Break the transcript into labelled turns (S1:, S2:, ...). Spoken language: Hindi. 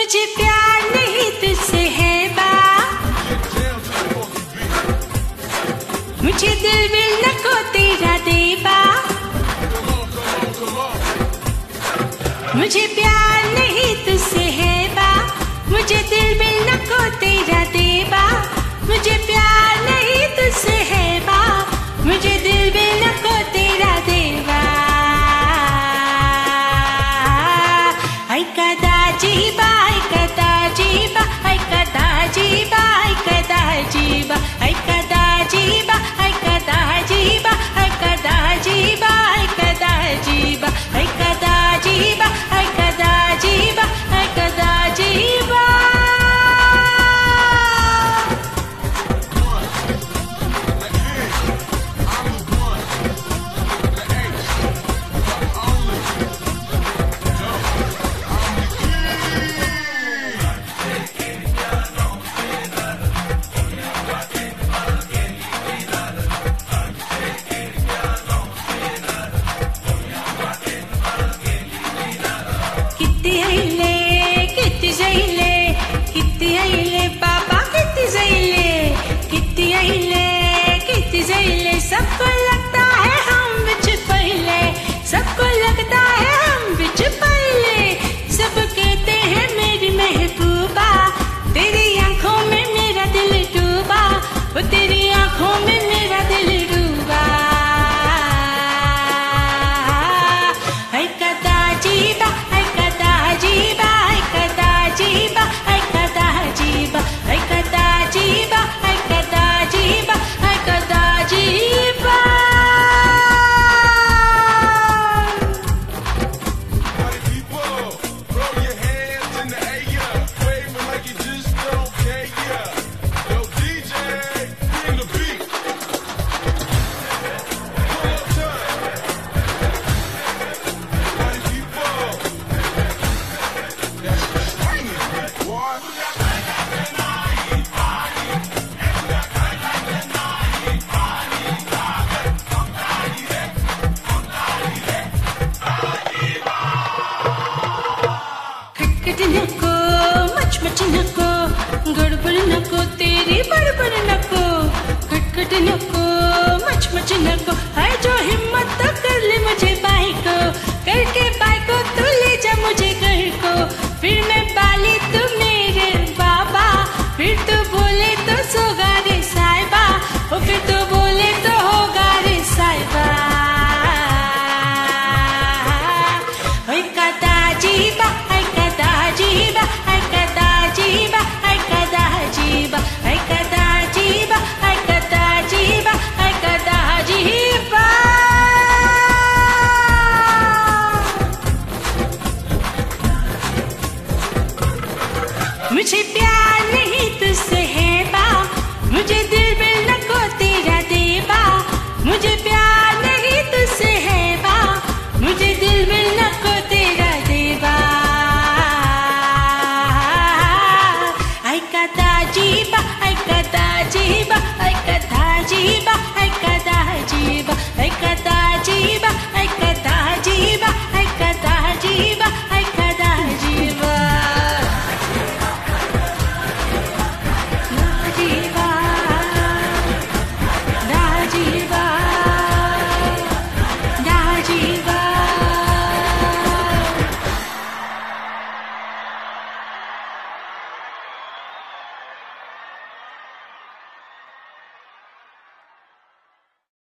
S1: मुझे प्यार नहीं तुझसे है बा, मुझे दिल विल न को तेरा देबा। मुझे प्यार नहीं तुझसे है बा, मुझे दिल विल न को तेरा देबा। मुझे प्यार नहीं तुझसे है बा, मुझे दिल विल न को तेरा देबा। आई कदा जीबा, आई कदा जीबा, आई कदा जीबा, आई कदा जीबा, आई कदा जीबा, आई कदा जीबा, आई कदा जीबा, आई कदा जीबा, आई कदा जीबा, आई कदा जीबा, आई कदा जीबा। सबको लगता है हम बिच पहले, सबको लगता है हम बिच पहले। सब कहते हैं मेरी महबूबा, तेरी आंखों में मेरा दिल डूबा, वो तेरी आंखों में मेरा दिल डूबा। आई कदा जीबा, आई कदा जीबा, आई कदा जीबा, आई कदा जीबा, आई कदा जीबा, आई कदा जीबा, आई कदा जीबा। नको मच नको, गड़बड़ नको तेरी बड़बड़ नको। खटखट नको मच नको, है जो हिम्मत तो कर ले मुझे बाई को, करके बाई को तू ले जा मुझे घर को। फिर मैं बाली तू मेरे बाबा, फिर तू बोले तो सोगा रे साहिबा, ओ फिर तू बोले तो होगा रे साहिबा। ओए कदा जीबा, आई कदा जीबा, आई कदा जीबा, आई कदा जीबा, आई कदा जीबा, आई कदा जीबा, आई कदा जीबा। मुझे प्यार नहीं तुझसे है बा, मुझे दिल